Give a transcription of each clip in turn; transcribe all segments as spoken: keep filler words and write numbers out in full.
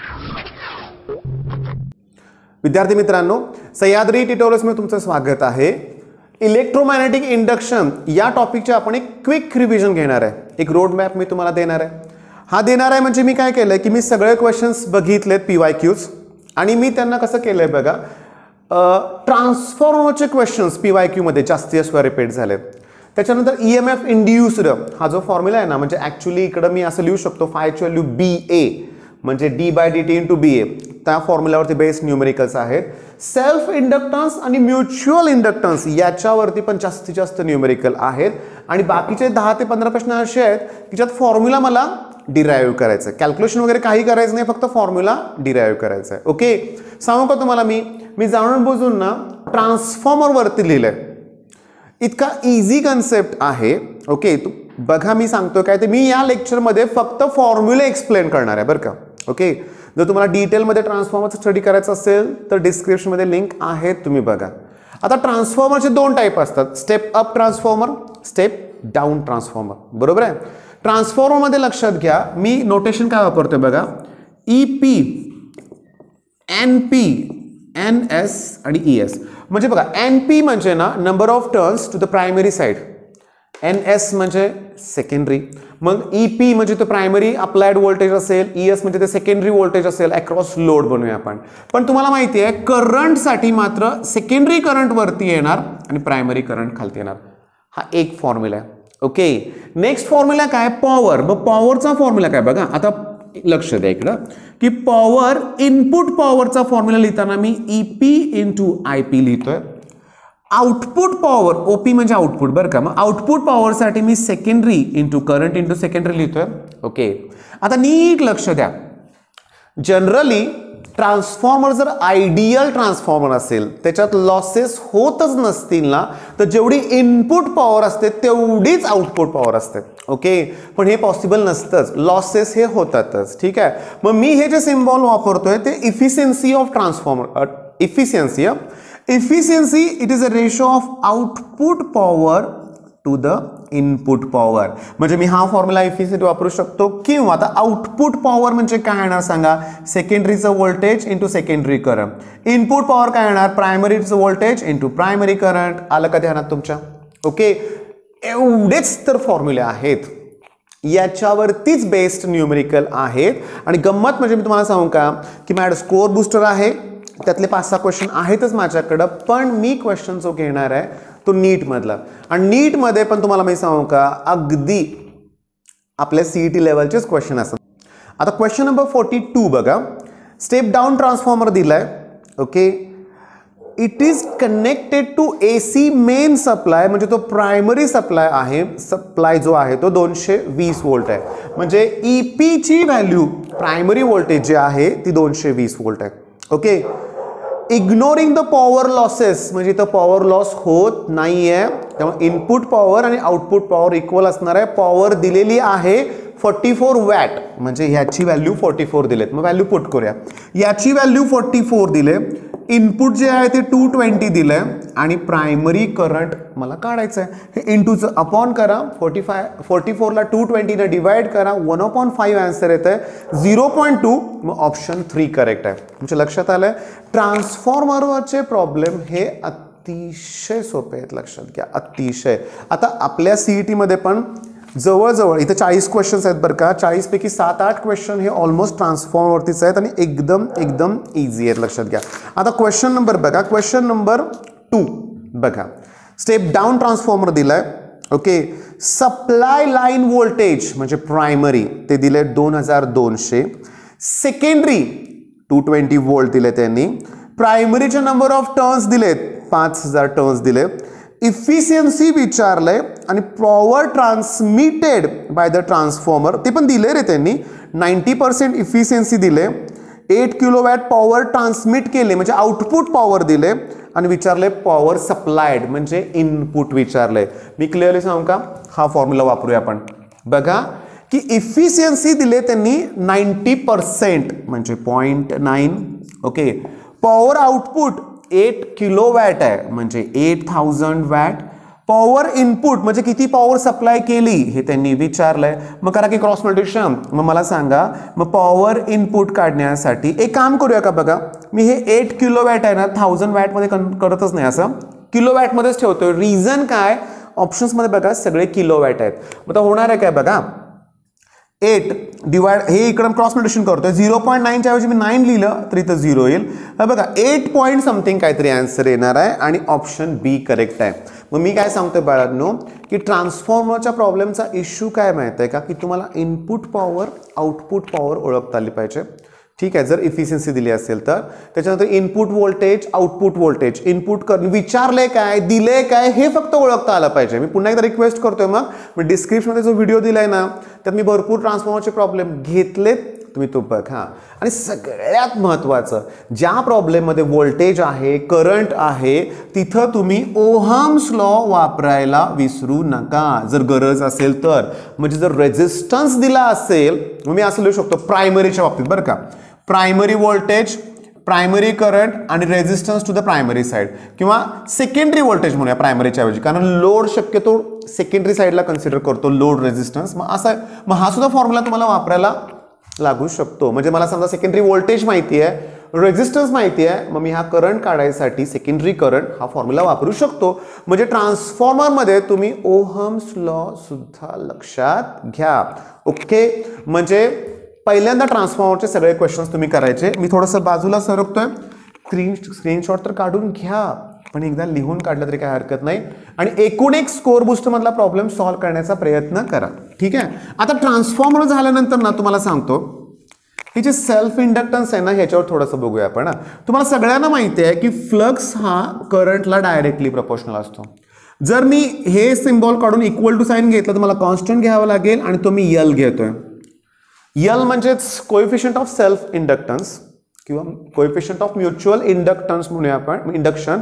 विद्यार्थी मित्रांनो, सह्याद्री ट्युटोरियल्समध्ये तुमचं स्वागत आहे। इलेक्ट्रोमॅग्नेटिक इंडक्शन या टॉपिकचे आपण एक क्विक रिव्हिजन घेणार आहे। एक रोड मॅप मी तुम्हाला देणार आहे। हा देणार आहे म्हणजे मी काय केलंय की मी सगळे क्वेश्चन्स बघितलेत पीवायक्यूज आणि मी त्यांना कसं केलंय बघा, ट्रान्सफॉर्मरचे क्वेश्चन्स पीवायक्यू मध्ये जास्तीत जास्त रिपीट झालेत। त्याच्यानंतर ईएमएफ इंड्यूस्ड हा जो फॉर्म्युला आहे ना, म्हणजे ऍक्च्युअली इकडे मी असं लिहू शकतो फायची व्हॅल्यू बी ए म्हणजे D by D T into B A, त्या फॉर्म्युलावरती बेस्ड न्यूमेरिकल्स आहेत। सेल्फ इंडक्टन्स आणि म्युच्युअल इंडक्टन्स याच्यावरती पण जास्तीत जास्त न्यूमेरिकल आहेत आणि बाकीचे दहा ते पंधरा प्रश्न असे आहेत की ज्यात फॉर्म्युला मला डिराईव्ह करायचं आहे। कॅल्क्युलेशन वगैरे काही करायचं नाही, फक्त फॉर्म्युला डिराईव्ह करायचा आहे। ओके, सांगू का तुम्हाला मी मी जाणून बुजून ना ट्रान्सफॉर्मर वरती लिहिलंय। इतका इझी कन्सेप्ट आहे। ओके, बघा मी सांगतो काय ते, मी या लेक्चरमध्ये फक्त फॉर्म्युला एक्सप्लेन करणार आहे बरं का। ओके, जर तुम्हाला डिटेलमध्ये ट्रान्सफॉर्मरचा स्टडी करायचा असेल तर डिस्क्रिप्शनमध्ये लिंक आहे, तुम्ही बघा। आता ट्रान्सफॉर्मरचे दोन टाईप असतात, step up transformer, step down transformer, बरोबर आहे। ट्रान्सफॉर्मरमध्ये लक्षात घ्या, मी नोटेशन काय वापरतोय बघा, E P, N P, N S आणि ई एस। म्हणजे बघा, एन पी म्हणजे ना number of turns to the primary side, N S म्हणजे सेकंडरी, मग ई पी म्हणजे तो प्रायमरी अप्लाइड व्होल्टेज असेल, ई एस म्हणजे ते सेकंडरी व्होल्टेज असेल अक्रॉस लोड बनवूया आपण। पण तुम्हाला माहिती आहे करंट साठी मात्र सेकंडरी करंट वरती येणार आणि प्रायमरी करंट खालती येणार। हा एक फॉर्म्युला आहे। ओके, नेक्स्ट फॉर्म्युला काय, पॉवर। मग पॉवरचा फॉर्म्युला काय बघा, आता लक्ष द्या इकडं की पॉवर, इनपुट पॉवरचा फॉर्म्युला लिहिताना मी E P into I P लिहितोय। आउटपुट पॉवर, ओपी म्हणजे आउटपुट बरं का, मग आउटपुट पॉवरसाठी मी secondary into current into secondary लिहितोय। ओके, आता नीट लक्ष द्या, जनरली ट्रान्सफॉर्मर जर आयडियल ट्रान्सफॉर्मर असेल त्याच्यात लॉसेस होतच नसतील ना, तर जेवढी इनपुट पॉवर असते तेवढीच आउटपुट पॉवर असते। ओके, पण हे पॉसिबल नसतंच, लॉसेस हे होतातच। ठीक आहे, मग मी हे जे सिम्बॉल वापरतोय ते efficiency of transformer, efficiency Efficiency, it is a ratio of output power to the input power। म्हणजे मी हा फॉर्म्युला इफिशियंसी वापरू शकतो, किंवा आता आउटपुट पॉवर म्हणजे काय येणार सांगा, सेकंडरीचं voltage into secondary current. Input power काय येणार, प्रायमरीचं व्होल्टेज इंटू प्रायमरी करंट। आलं का ध्यानात तुमच्या? ओके, एवढेच तर फॉर्म्युले आहेत, याच्यावरतीच बेस्ड न्यूमेरिकल आहेत। आणि गंमत म्हणजे मी तुम्हाला सांगू का की माझ्याकडे स्कोर बुस्टर आहे, त्यातले पाच सहा क्वेश्चन आहेतच माझ्याकडं, पण मी क्वेश्चन जो घेणार आहे तो नीट मधला, आणि नीट मध्ये पण तुम्हाला मी सांगू का अगदी आपल्या सीईटी लेवलचेच क्वेश्चन असतात। आता क्वेश्चन नंबर फोर्टी टू बघा, स्टेप डाऊन ट्रान्सफॉर्मर दिलाय। Okay, it is connected to AC main supply, म्हणजे तो प्रायमरी सप्लाय आहे, सप्लाय जो आहे तो दोनशे वीस वोल्ट आहे, म्हणजे ई पी ची व्हॅल्यू प्रायमरी व्होल्टेज जे आहे ती दोनशे वीस वोल्ट आहे। Okay, ignoring the power losses, म्हणजे इथं पॉवर लॉस होत नाहीये, त्यामुळे इनपुट पॉवर आणि आउटपुट पॉवर इक्वल असणार आहे। पॉवर दिलेली आहे फोर्टी फोर वॅट, म्हणजे ह्याची व्हॅल्यू फोर्टी फोर दिलेत, मग व्हॅल्यू पुट करूया। याची व्हॅल्यू फोर्टी फोर दिले, इनपुट जे आहे ते टू ट्वेंटी दिलंय आणि प्रायमरी करंट मला काढायचं आहे। हे इंटूचं अपॉन करा, फोर्टी फाय फोर्टी फोरला टू ट्वेंटीने डिवाइड करा, वन अपॉन फाईव्ह आन्सर येत आहे झिरो पॉईंट टू, मग ऑप्शन थ्री करेक्ट आहे। तुमच्या लक्षात आलंय, ट्रान्सफॉर्मरवरचे प्रॉब्लेम हे अतिशय सोपे आहेत, लक्षात घ्या, अतिशय। आता आपल्या सीईटी मध्ये पण जवळजवळ इथे चाळीस क्वेश्चन्स आहेत बरं का, चाळीस पैकी सात आठ क्वेश्चन हे ऑलमोस्ट ट्रान्सफॉर्मरवरतीच आहेत आणि एकदम एकदम इझी आहेत, लक्षात घ्या। आता क्वेश्चन नंबर बघा, क्वेश्चन नंबर टू बघा, स्टेप डाऊन ट्रान्सफॉर्मर दिलाय। ओके, सप्लाय लाईन व्होल्टेज म्हणजे प्रायमरी ते दिले दोन हजार दोनशे, सेकंडरी टू ट्वेंटी वोल्ट दिले त्यांनी, प्रायमरीचे नंबर ऑफ टर्न्स दिलेत पाच हजार टर्न्स दिले, इफिशियन्सी विचारलंय आणि power transmitted by the transformer ते पण दिले रे त्यांनी, नाईन्टी पर्सेंट इफिशियन्सी दिले, एट किलोवॅट पॉवर ट्रान्समिट केले म्हणजे आउटपुट पॉवर दिले, आणि विचारले पॉवर सप्लायड म्हणजे इनपुट विचारलंय। मी क्लिअरली सांगू का, हा फॉर्म्युला वापरूया आपण। बघा की इफिशियन्सी दिले त्यांनी नाईन्टी पर्सेंट म्हणजे point nine. Okay, power output eight kilo watt आहे म्हणजे eight thousand watt, power input म्हणजे किती पॉवर सप्लाय केली हे त्यांनी विचारलंय. मग करा की क्रॉस मल्टिप्लिकेशन. मग मला सांगा, मग पॉवर इनपुट काढण्यासाठी एक काम करूया का बघा, मी हे एट किलो वॅट आहे ना थाउजंड वॅट मध्ये करतच नाही, असं किलो वॅट मध्येच ठेवतोय. रिझन काय, ऑप्शन्स मध्ये बघा सगळे किलो वॅट आहेत. मग होणार आहे काय बघा, एट डिवाइड हे इकडे क्रॉस मल्टिप्लिकेशन करतोय, झिरो पॉईंट नाईनच्या ऐवजी मी नाईन लिहिलं तर इथं झिरो येईल. बघा एट पॉईंट समथिंग काहीतरी आन्सर येणार आहे आणि ऑप्शन बी करेक्ट आहे. मग मी काय सांगतोय बाळांनो की ट्रान्सफॉर्मरच्या प्रॉब्लेमचा इश्यू काय माहिती आहे का, की तुम्हाला इनपुट पॉवर आउटपुट पॉवर ओळखता आली पाहिजे. ठीक आहे, जर इफिशियन्सी दिली असेल तर. त्याच्यानंतर input voltage output voltage, input कर विचारले काय दिले काय हे फक्त ओळखता आलं पाहिजे. मी पुन्हा एकदा रिक्वेस्ट करतोय, मग मी डिस्क्रिप्शनमध्ये जो व्हिडिओ दिलाय ना त्यात मी भरपूर ट्रान्सफॉर्मरचे प्रॉब्लेम घेतलेत, तुम्ही तो बघा. आणि सगळ्यात महत्त्वाचं, ज्या प्रॉब्लेममध्ये व्होल्टेज आहे करंट आहे तिथं तुम्ही ओहम्स लॉ वापरायला विसरू नका जर गरज असेल तर. म्हणजे जर रेझिस्टन्स दिला असेल, मी असं लिहू शकतो प्रायमरीच्या बाबतीत बरं का, प्रायमरी व्होल्टेज, प्रायमरी करंट आणि resistance to the primary side, किंवा सेकंडरी व्होल्टेज म्हणूया प्रायमरीच्या ऐवजी, कारण लोड शक्यतो सेकंडरी साइडला कन्सिडर करतो लोड रेझिस्टन्स. मग असा मग हा सुद्धा फॉर्म्युला तुम्हाला वापरायला लागू शकतो. म्हणजे मला समजा सेकंडरी व्होल्टेज माहिती आहे, रेझिस्टन्स माहिती आहे, मग मी हा करंट काढायसाठी सेकंडरी करंट हा फॉर्म्युला वापरू शकतो. म्हणजे ट्रान्सफॉर्मरमध्ये तुम्ही ओहम्स लॉ सुद्धा लक्षात घ्या. ओके, म्हणजे पहिल्यांदा ट्रान्सफॉर्मरचे सगळे क्वेश्चन्स तुम्ही करायचे. मी थोडंसं बाजूला सरकतोय, स्क्रीन स्क्रीनशॉट तर काढून घ्या, पण एकदा लिहून काढलं तरी काही हरकत नाही. आणि एकूण एक स्कोर बुस्टर मधला प्रॉब्लेम सॉल्व्ह करण्याचा प्रयत्न करा. ठीक आहे, आता ट्रान्सफॉर्मर झाल्यानंतर ना तुम्हाला सांगतो, हे जे सेल्फ इंडक्टन्स आहे ना ह्याच्यावर थोडंसं बघूया आपण. तुम्हाला सगळ्यांना माहिती आहे की फ्लक्स हा करंटला डायरेक्टली प्रपोर्शनल असतो. जर मी हे सिम्बॉल काढून इक्वल टू साइन घेतलं तर मला कॉन्स्टंट घ्यावं लागेल आणि तो मी यल घेतोय. यल म्हणजेच कोएफिशियंट ऑफ सेल्फ इंडक्टन्स किंवा कोएफिशियंट ऑफ म्युच्युअल इंडक्टन्स म्हणूया आपण, इंडक्शन.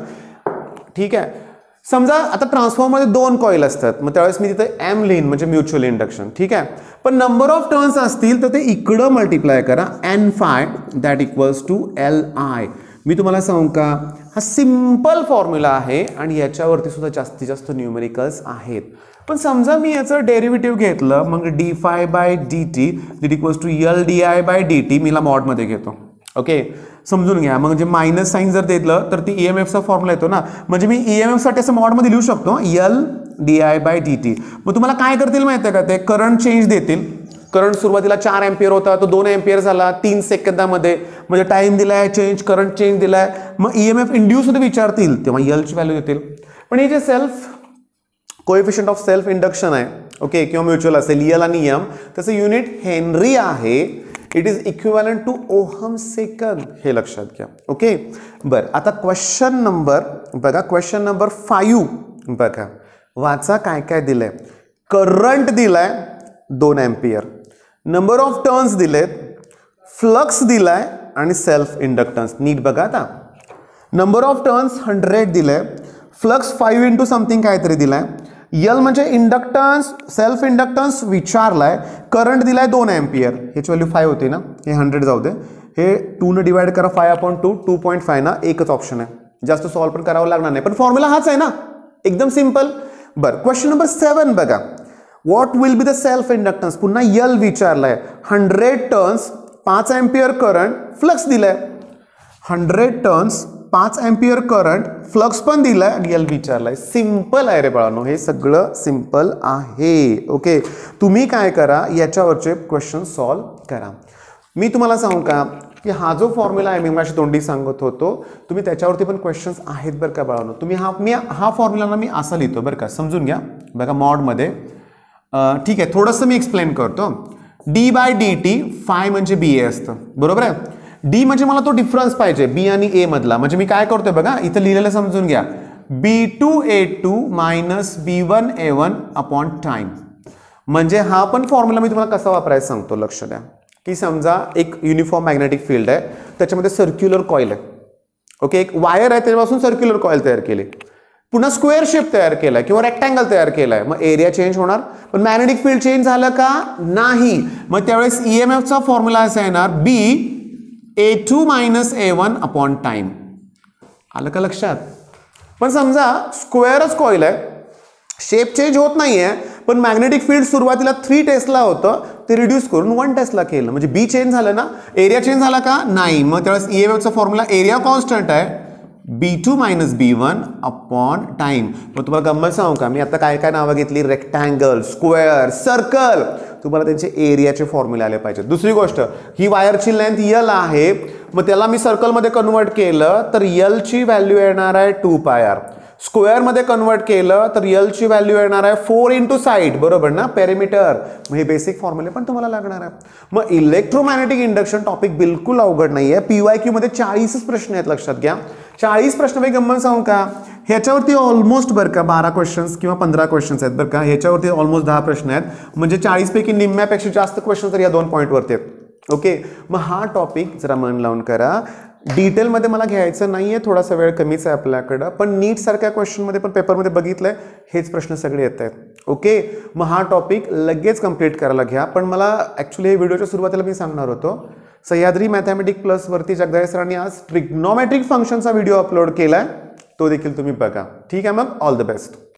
ठीक आहे, समजा आता ट्रान्सफॉर्मरमध्ये दोन कॉईल असतात, मग त्यावेळेस मी तिथे एम लिहीन म्हणजे म्युच्युअल इंडक्शन. ठीक आहे, पण नंबर ऑफ टर्न्स असतील तर ते इकडं मल्टिप्लाय करा, N phi that equals to L I. मी तुम्हाला सांगू का, हा सिंपल फॉर्म्युला आहे आणि याच्यावरती सुद्धा जास्तीत जास्त न्यूमेरिकल्स आहेत. पण समजा मी याचं डेरिव्हेटिव्ह घेतलं, मग D phi by D T that equals to L D I by D T मीला मॉडमध्ये घेतो. ओके, समजून घ्या. म्हणजे मायनस साईन जर दिलं तर ती ईएमएफचा फॉर्म्युला येतो ना, म्हणजे मी ईएमएफ साठी असं मॉडमध्ये लिहू शकतो L D I by D T. मग तुम्हाला काय करतील माहिती आहे का, ते करंट चेंज देतील. करंट सुरुवातीला चार एम्पियर होता तो दोन एम्पियर झाला तीन सेकंदामध्ये, म्हणजे टाइम दिलाय चेंज, करंट चेंज दिलाय. मग ईएमएफ इंड्यूस मध्ये विचारतील तेव्हा एलची व्हॅल्यू देतील. पण हे जे self coefficient of self induction आहे, ओके, किंवा म्युच्युअल असेल यल आणि एम, त्याचं युनिट हेनरी आहे. It is equivalent to ohm second, हे लक्षात घ्या. ओके, बरं. आता क्वेश्चन नंबर बघा, क्वेश्चन नंबर फाईव्ह बघा, वाचा काय काय दिलंय. करंट दिलाय दोन एम्पियर, नंबर ऑफ टर्न्स दिलेत, फ्लक्स दिलाय आणि सेल्फ इंडक्टन्स. नीट बघा आता, नंबर ऑफ टर्न्स हंड्रेड दिलंय, फ्लक्स फाईव्ह इंटू समथिंग काहीतरी दिलाय, यल म्हणजे इंडक्टन्स सेल्फ इंडक्टन्स विचारलाय, करंट दिलाय दोन एम्पियर, ह्याची व्हॅल्यू फाईव्ह होती ना, हे हंड्रेड जाऊ दे, हे टू न डिवाइड करा, five upon two, two point five ना, एकच ऑप्शन आहे, जास्त सॉल्व्ह पण करावं लागणार नाही, पण फॉर्म्युला हाच आहे ना, एकदम सिंपल. बरं, क्वेश्चन नंबर सेवन बघा, what will be the self inductance, पुन्हा यल विचारलाय, हंड्रेड टर्न्स पाच एम्पियर करंट, फ्लक्स दिलाय, हंड्रेड टर्न्स पाच एम्पियर करंट, फ्लक्स पण दिलाय आणि यल विचारलाय. सिंपल आहे रे बाळांनो, हे सगळं सिंपल आहे. ओके, तुम्ही काय करा, याच्यावरचे क्वेश्चन सॉल्व्ह करा. मी तुम्हाला सांगू का की हा जो फॉर्म्युला आहे, मी माझी तोंडी सांगत होतो, तुम्ही त्याच्यावरती पण क्वेश्चन्स आहेत बरं का बाळांनो. तुम्ही हा मी हा फॉर्म्युला मी असा लिहितो बरं का, समजून घ्या. बघा मॉडमध्ये, ठीक आहे, थोडंसं मी एक्सप्लेन करतो. D by D T, phi म्हणजे बी ए असतं, बरोबर आहे. डी म्हणजे मला तो डिफरन्स पाहिजे बी आणि ए मधला, म्हणजे मी काय करतोय बघा, इथं लिहिलेलं समजून घ्या, B two A two minus B one A one upon time. म्हणजे हा पण फॉर्म्युला मी तुम्हाला कसा वापरायचा सांगतो, लक्ष द्या. की समजा एक युनिफॉर्म मॅग्नेटिक फील्ड आहे, त्याच्यामध्ये सर्क्युलर कॉईल आहे, ओके, एक वायर आहे त्याच्यापासून सर्क्युलर कॉईल तयार केली, पुन्हा स्क्वेअर शेप तयार केला किंवा रेक्टँगल तयार केलाय, मग एरिया चेंज होणार, पण मॅग्नेटिक फील्ड चेंज झालं का नाही. मग त्यावेळेस ईएमएफचा फॉर्म्युला असा येणार, B A two minus A one upon time. आलं का लक्षात. पण समजा स्क्वेअरच कॉईल आहे, शेप चेंज होत नाहीये, पण मॅग्नेटिक फील्ड सुरुवातीला थ्री टेस्ला होतं, ते रिड्यूस करून वन टेस्ला केलं. म्हणजे बी चेंज झालं ना, एरिया चेंज झाला का नाही. मग त्यावेळेस ईएमएफचा फॉर्म्युला एरिया कॉन्स्टंट आहे B two minus B one upon time. मग तुम्हाला गंमत सांगू का, मी आता काय काय नावं घेतली, रेक्टँगल, स्क्वेअर, सर्कल, तुम्हाला त्यांचे एरियाचे फॉर्म्युले आले पाहिजेत. दुसरी गोष्ट, ही वायरची लेंथ यल आहे, मग त्याला मी सर्कलमध्ये कन्वर्ट केलं तर यलची व्हॅल्यू येणार आहे टू पाय आर. स्क्वेअरमध्ये कन्वर्ट केलं तर यलची व्हॅल्यू येणार आहे फोर इंटू साईड, बरोबर ना, पेरिमीटर. मग हे बेसिक फॉर्म्युले पण तुम्हाला लागणार आहे. मग इलेक्ट्रोमॅग्नेटिक इंडक्शन टॉपिक बिलकुल अवघड नाही आहे. पीवायक्यू मध्ये चाळीसच प्रश्न आहेत, लक्षात घ्या. चाळीस प्रश्न मी गंमत सांगू का, ह्याच्यावरती ऑलमोस्ट बरं का बारा क्वेश्चन्स किंवा पंधरा क्वेश्चन्स आहेत बरं का, ह्याच्यावरती ऑलमोस्ट दहा प्रश्न आहेत. म्हणजे चाळीस पैकी निम्म्यापेक्षा जास्त क्वेश्चन तर या दोन पॉईंटवरती आहेत. ओके, मग हा टॉपिक जरा मन लावून करा. डिटेलमध्ये मला घ्यायचं नाहीये, थोडासा वेळ कमीच आहे आपल्याकडं, पण नीट सारख्या क्वेश्चनमध्ये पण पेपरमध्ये बघितलंय हेच प्रश्न सगळे येत आहेत. ओके, मग हा टॉपिक लगेच कंप्लीट करायला घ्या. पण मला ॲक्च्युली हे व्हिडिओच्या सुरुवातीला मी सांगणार होतो, सह्याद्री मॅथमॅटिक प्लस वरती जगदाळे सरांनी आज ट्रिग्नोमेट्रिक फंक्शनचा व्हिडिओ अपलोड केलाय, तो देखील तुम्ही बघा. ठीक आहे, मग ऑल द बेस्ट.